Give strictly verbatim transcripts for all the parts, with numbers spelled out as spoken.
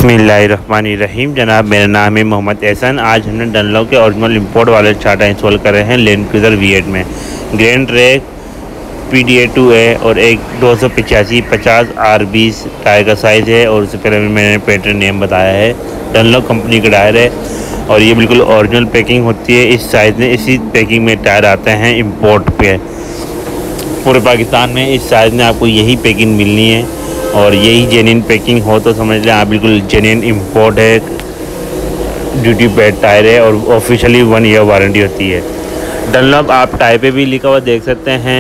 बिस्मिल्लाहिर्रहमानिर्रहीम। जनाब, मेरा नाम है मोहम्मद एहसन। आज हमने डनलॉप के ओरिजिनल इंपोर्ट वाले टायर इंस्टॉल कर रहे हैं लैंड क्रूज़र वी एट में। Grand Trek P T two A और एक दो सौ पचासी पचास आर बीस टायर का साइज़ है। और उससे पहले मैंने पैटर्न नेम बताया है। डनलॉप कंपनी का टायर है और ये बिल्कुल ओरिजिनल पैकिंग होती है। इस साइज़ में इसी पैकिंग में टायर आते हैं इम्पोर्ट पे। पूरे पाकिस्तान में इस साइज़ में आपको यही पैकिंग मिलनी है और यही जेन्युइन पैकिंग हो तो समझ लें आप बिल्कुल जेन्युइन इंपोर्ट है। ड्यूटी पेड टायर है और ऑफिशियली वन ईयर वारंटी होती है। डनलॉप आप टायर पे भी लिखा हुआ देख सकते हैं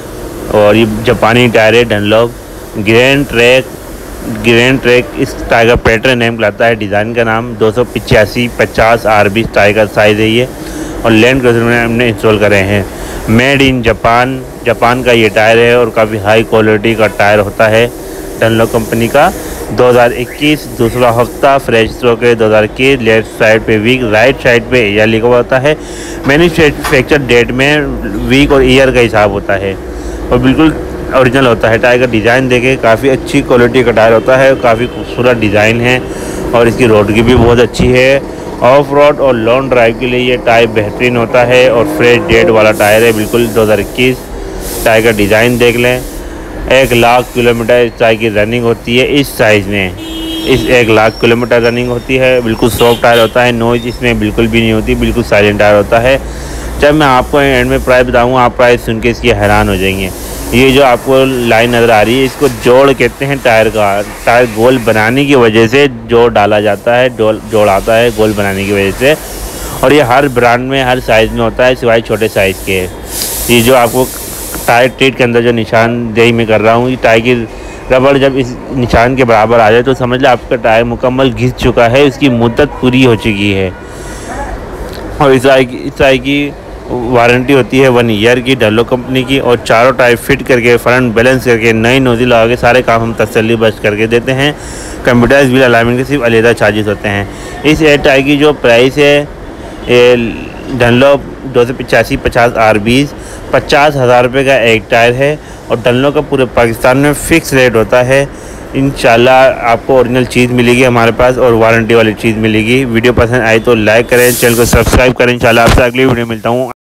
और ये जापानी टायर है Dunlop. Grand Trek Grand Trek इस टायर का पैटर्न नेम कहलाता है। डिज़ाइन का नाम दो सौ पचासी पचास आर बीस टायर का साइज़ है ये और लैंड क्रूज़र में हमने इंस्टॉल करे हैं। मेड इन जापान जापान का ये टायर है और काफ़ी हाई क्वालिटी का टायर होता है डनलॉप कंपनी का। दो हज़ार इक्कीस दूसरा हफ्ता फ्रेश स्टॉक है। दो हज़ार इक्कीस लेफ्ट साइड पे वीक, राइट साइड पे ईयर लिखा हुआ होता है। मैन्युफैक्चर डेट में वीक और ईयर का हिसाब होता है और बिल्कुल ओरिजिनल होता है। टायर का डिज़ाइन देखें, काफ़ी अच्छी क्वालिटी का टायर होता है। काफ़ी खूबसूरत डिज़ाइन है और इसकी रोड की भी बहुत अच्छी है। ऑफ रोड और लॉन्ग ड्राइव के लिए ये टायर बेहतरीन होता है और फ्रेश डेट वाला टायर है बिल्कुल। दो हज़ार इक्कीस टायर का डिज़ाइन देख लें। एक लाख किलोमीटर इस टायर की रनिंग होती है। इस साइज़ में इस एक लाख किलोमीटर रनिंग होती है। बिल्कुल सॉफ्ट टायर होता है। नॉइज़ इसमें बिल्कुल भी नहीं होती, बिल्कुल साइलेंट टायर होता है। जब मैं आपको एंड में प्राइस बताऊंगा आप प्राइस सुन के इसकी हैरान हो जाएंगे। ये जो आपको लाइन नज़र आ रही है इसको जोड़ कहते हैं टायर का। टायर गोल बनाने की वजह से जोड़ डाला जाता है, जोड़ जोड़ आता है गोल बनाने की वजह से। और ये हर ब्रांड में हर साइज़ में होता है सिवाय छोटे साइज़ के। ये जो आपको टायर ट्रीट के अंदर जो निशानदेही में कर रहा हूँ, ये टायर की रबड़ जब इस निशान के बराबर आ जाए तो समझ लें आपका टायर मुकम्मल घिस चुका है, इसकी मुद्दत पूरी हो चुकी है। और इस टायर की इस टायर की वारंटी होती है वन ईयर की डनलॉप कंपनी की। और चारों टायर फिट करके फ्रंट बैलेंस करके नई नोजल लगा के सारे काम हम तसल्ली बख्श करके देते हैं। कंप्यूटराइज बिल अलाइनमेंट के सिर्फ अलहदा चार्जेस होते हैं। इस एयर टायर की जो प्राइस है डनलॉप दो सौ पचासी पचास आर बीस पचास हज़ार रुपये का एक टायर है और डनलॉप का पूरे पाकिस्तान में फ़िक्स रेट होता है। इंशाल्लाह आपको ओरिजिनल चीज़ मिलेगी हमारे पास और वारंटी वाली चीज़ मिलेगी। वीडियो पसंद आए तो लाइक करें, चैनल को सब्सक्राइब करें। इंशाल्लाह आपसे अगली वीडियो मिलता हूँ।